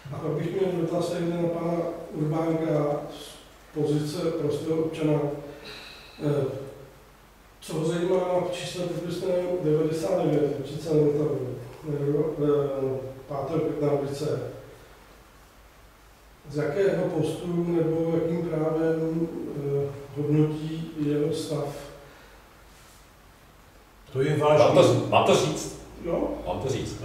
A pak bych měl dotaz na pana Urbánka z pozice prostého občana. Co ho zajímá číslo popisné 99, přece páté května ulice. Z jakého postu nebo jakým právem hodnotí jeho stav? To je vážný. Mám to říct? Jo? Mám to říct.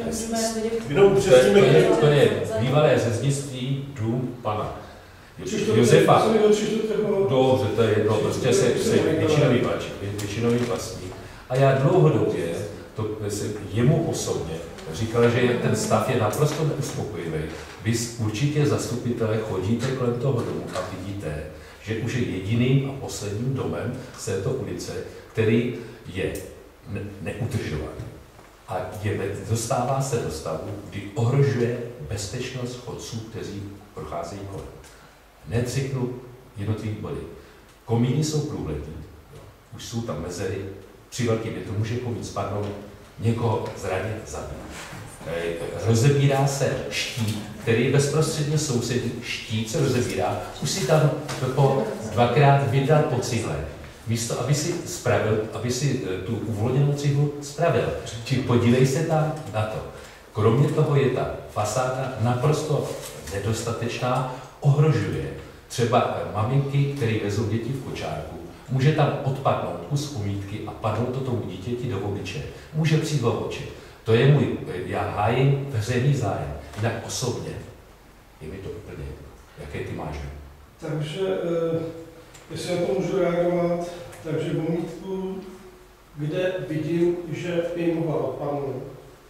To je bývalé řeznictví dům pana Josefa. Dobře, to je jedno, prostě se většinový vlastník. A já dlouhodobě, jemu osobně, říkal, že ten stav je naprosto neuspokojivý. Vy určitě zastupitelé chodíte kolem toho domu a vidíte, že už je jediným a posledním domem z této ulice, který je neudržovaný. A dostává se do stavu, kdy ohrožuje bezpečnost chodců, kteří procházejí kolem. Hned řeknu jednotlivý body. Komíny jsou průhlední, už jsou tam mezery, při velkém větru může komín spadnout, někoho zranit, zabít. Rozebírá se štít, který bezprostředně sousedí, štít se rozebírá, už si tam po dvakrát vydal po cihle. Místo, aby si spravil, aby si tu uvolněnou cihlu spravil. Či podívej se tam na to. Kromě toho je ta fasáda naprosto nedostatečná, ohrožuje třeba maminky, které vezou děti v kočárku. Může tam odpadnout kus umítky a padnout to tomu dítěti do obliče. Může přijít v oči. To je můj, já hájím veřejný zájem. Jinak osobně je mi to úplně, jaké ty máš. Takže, jestli na to můžu reagovat, takže omítku, kde vidím, že by mohla odpadnout,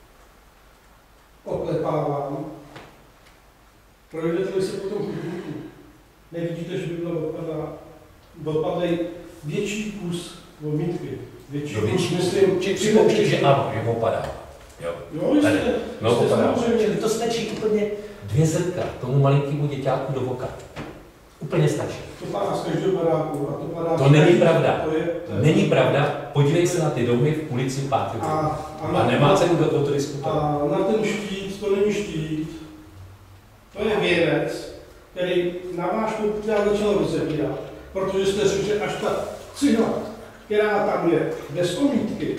oklepávám, projdete-li se po tom chodníku, nevidíte, že by byla odpadlej větší kus omítky. Větší kus, myslím, či připouští, že ano, že opadá. Jo, jste, no, opadá. Čili to stačí úplně 2 zrnka tomu malinkému děťáku do oka. Úplně stačí. To padá z každého baráku a to padá... To není pravda. Není pravda. Podívej se na ty domy v ulici 5. A nemá cenu do toho diskutovat. A na ten štít, to není štít. To je věnec, který na váš popudák začal rozebírat, protože jste řekli, že až ta cihla, která tam je bez omítky,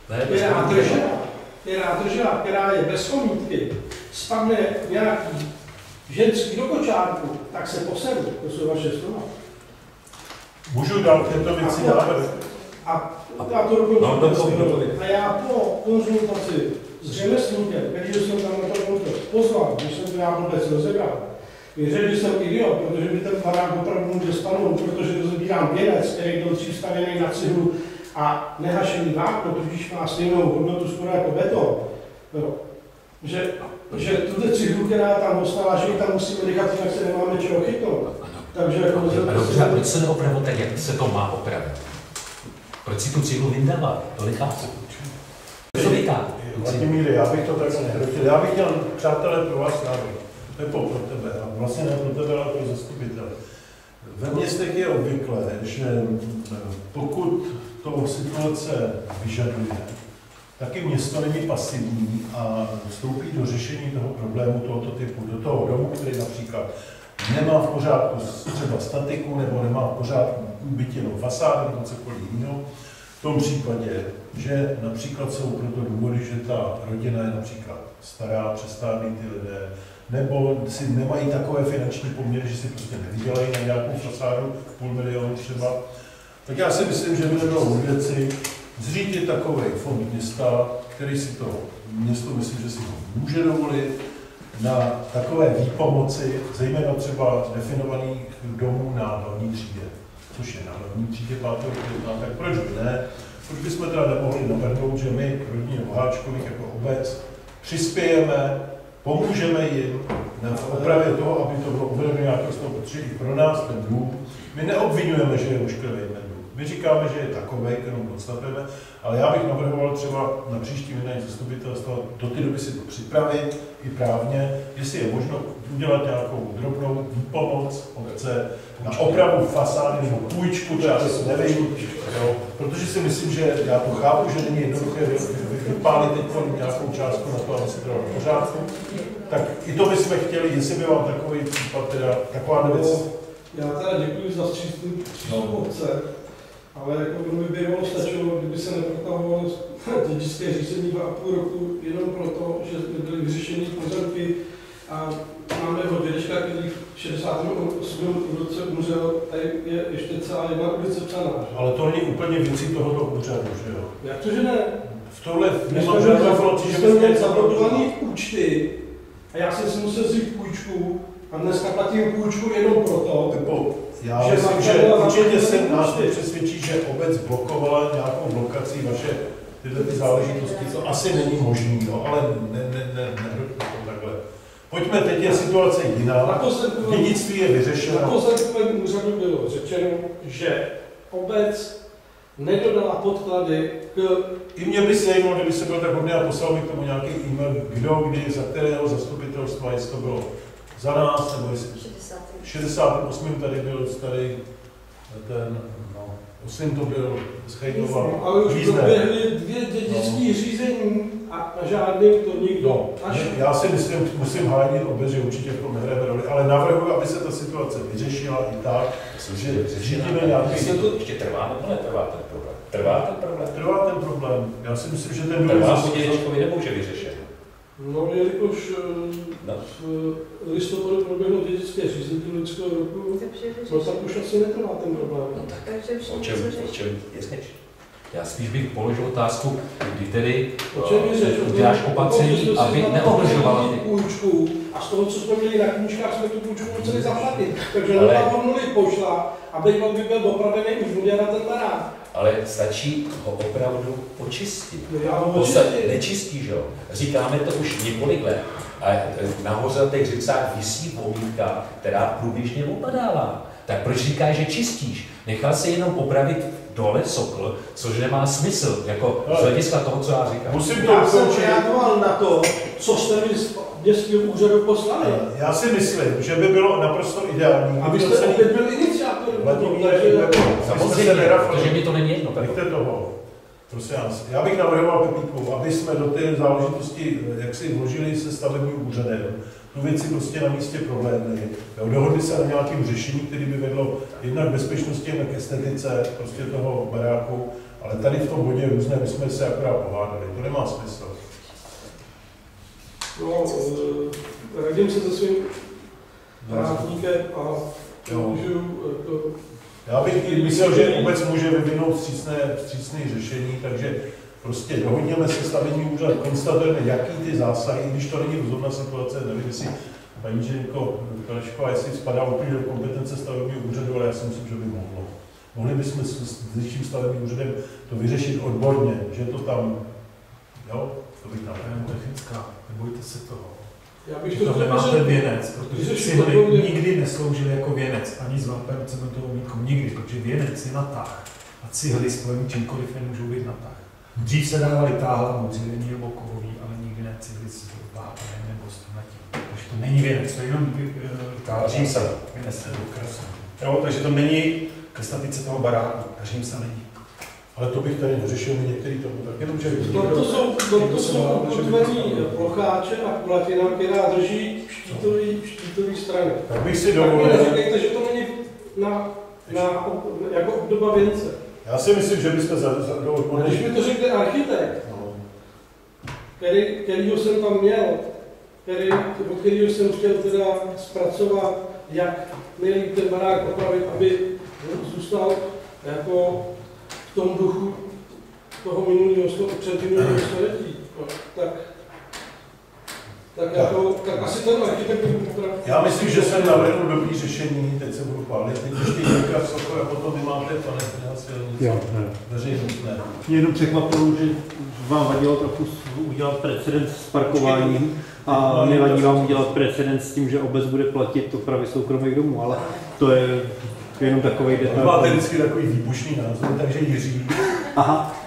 která je bez omítky, spadne nějaký ženský do kočárku, tak se posedu. To jsou vaše slova. Můžu dát tyto věci dále? A já to dokončím. A já po konzultaci s řemeslníkem, který jsem tam na to pozval, když jsem to já vůbec rozebral, mi řekl, že jsem idiot, protože mi ten barák opravdu může spadnout, protože rozebírám věnec, který byl dřív stavěný na cihlu a nehašený vápno, tudíž má stejnou hodnotu skoro jako beton. No. Že tuto cihlu, která tam dostala, že ji tam musíme nechat, jinak se nemáme čeho chytnout. Takže jako... Dobře, a proč se neopravil tak, jak se to má opravit? Proč si tu cihlu vyndává? To nechápu. Co vytáhl? Vladimíre, já bych to tak nehrotil. Já bych měl, přátelé, pro vás návrh. Pepo, pro tebe. A vlastně ne pro tebe, ale pro zastupitele. Ve městech je obvyklé, že pokud to situace vyžaduje, taky město není pasivní a vstoupí do řešení toho problému tohoto typu, do toho domu, který například nemá v pořádku třeba statiku nebo nemá v pořádku byť jenom fasádu nebo cokoliv jiného. V tom případě, že například jsou proto důvody, že ta rodina je například stará, přestárlí ty lidé, nebo si nemají takové finanční poměry, že si prostě nevydělají na nějakou fasádu 500 000 třeba, tak já si myslím, že by nebylo v věci zřídit takový fond města, který si to město myslím, že si ho může dovolit, na takové výpomoci, zejména třeba definovaných domů na hlavní třídě, což je na hlavní třídě 5. května, tak proč by ne? Proč bychom teda nemohli navrhnout, že my, rodině Boháčkových jako obec, přispějeme, pomůžeme jim v opravě toho, aby to bylo uvedeno nějakého z toho, protože i pro nás ten dům, my neobvinujeme, že je ošklivý ten dům. My říkáme, že je takový, kterou konstatujeme, ale já bych navrhoval třeba na příští jednání zastupitelstva do té doby si to připravit i právně, jestli je možno udělat nějakou drobnou výpomoc obce na opravu fasády nebo půjčku, to já si nevím, jo, protože si myslím, že já to chápu, že není jednoduché vypálit teď nějakou částku na to, aby se to dalo v pořádku, tak i to bychom chtěli, jestli by vám takový případ, teda taková věc. Já teda děkuji za přístup obce, ale jako by bývalo stačilo, kdyby se neprotahovalo dědické řízení 2,5 roku jenom proto, že byly vyřešeny pozemky a máme ho dědečka, který v 68. roce umřel, tady je ještě celá jedna ulice psaná. Ale to není úplně věcí tohoto úřadu, že jo? Jak to, že ne? V tohle nemám žádnou informaci, že byste měli zablokovaný účty a já jsem si musel vzít půjčku a dneska platím půjčku jenom proto, já myslím, že určitě se nás přesvědčí, že obec blokovala nějakou blokací vaše tyhle ty záležitosti, to asi není možný, no, ale nehrotíme to takhle. Pojďme, teď je situace jiná, dědictví je vyřešeno. Na pozemkovém úřadu bylo řečeno, že obec nedodala podklady k... I mě by se zajímalo, kdyby se byl tak hodný a poslal bych k tomu nějaký e-mail, kdo, kdy, za kterého zastupitelstva, jestli to bylo za nás, nebo jestli 68. tady byl starý ten, no, 8 to byl z Chejtova. Ale už proběhly 2 dědické řízení a na žádným to nikdo. No, já si myslím, musím hájit obec, že určitě v tom nehraje roli, ale navrhuji, aby se ta situace vyřešila i tak, že řešíme nějaký... Ještě trvá nebo netrvá ten problém? Trvá ten problém? Trvá ten problém. Já si myslím, že ten trvá po dědečkovi nemůže vyřešit. No, jelikož v listopadu proběhlo dědické řízení lidského roku, no tak už asi netrvá ten problém. No tak o čem je řeč? Já spíš bych položil otázku, kdy tedy uděláš opatření, aby neohrožovala ty půjčku a z toho, co jsme měli na knížkách, jsme tu půjčku museli zaplatit. Takže nová formuli pošla, aby by byl opravený už udělat ten barák. Ale stačí ho opravdu očistit. Nečistí, že jo? Říkáme to už několik let. A nahoře na těch řecách visí volínka, která průběžně opadává. Tak proč říkáš, že čistíš? Nechal se jenom opravit dole sokl, což nemá smysl, jako z hlediska toho, co já říkám. Já jsem reagoval na to, co jste mi z městského úřadu poslali. Já si myslím, že by bylo naprosto ideální. Abyste opět byl iniciátor. Samozřejmě, protože mi to není jedno. Nechte toho. Prosím vás, já bych navrhoval Pepíku, aby jsme do té záležitosti, jak si vložili se stavebním úřadem, tu věci prostě na místě prohlédli. Dohodli se na nějakým řešení, který by vedlo jednak bezpečnosti, jednak estetice prostě toho baráku, ale tady v tom bodě různé, my jsme se akorát pohádali, to nemá smysl. No, radím se se svým právníkem a můžu to... Já bych myslel, že obec může vyvinout vstřícné řešení, takže prostě dohodněme se stavební úřad, konstatujeme, jaký ty zásahy, když to není rozhodná situace, nevím, jestli paní Ženko Kalešková, jestli spadá úplně do kompetence stavebního úřadu, ale já si myslím, že by mohlo. Mohli bychom s vyšším stavebním úřadem to vyřešit odborně, že to tam, jo, to bych navrhl. Technická, nebojte se toho. To nemáte věnec, protože cihly nikdy nesloužily jako věnec, ani s lampem cementovou mítkou, nikdy, protože věnec je na tah a cihly spojený čímkoliv nemůžou být na tah. Dřív se dávaly táhla dřevěný nebo kovový, ale nikdy ne cihly s vápenem nebo s tímhletím. Takže to není věnec, to je jenom římsa. Jo, takže to není ke statice toho baráku, římsa není. Ale to bych tady neřešil, my některý tomu tak jenom, že... To jsou ukotvení plocháče a kulatina, která drží štítový strany. Tak bych si dovolil... Tak neříkejte, že to není jako obdoba věnce. Já si myslím, že bychom do odborných... Když mi to řekne architekt, kterýho jsem tam měl, od kterého jsem chtěl teda zpracovat, jak měli ten barák opravit, aby zůstal jako v tom duchu toho předminulého století, tak asi ten architekt by opravdu... Já myslím, že jsem navrhl dobrý řešení, teď se budu chválit, teď ještě jednou sokol a potom vy máte, pane silnice, veřejnost ne. Mě jenom překvapilo, že vám vadilo trochu udělat precedens s parkováním a nevadí vám udělat precedens s tím, že obec bude platit opravy soukromých domů, ale to je Jenom takový detail. Máte vždycky takový výbušný názor, takže Jiří. Aha.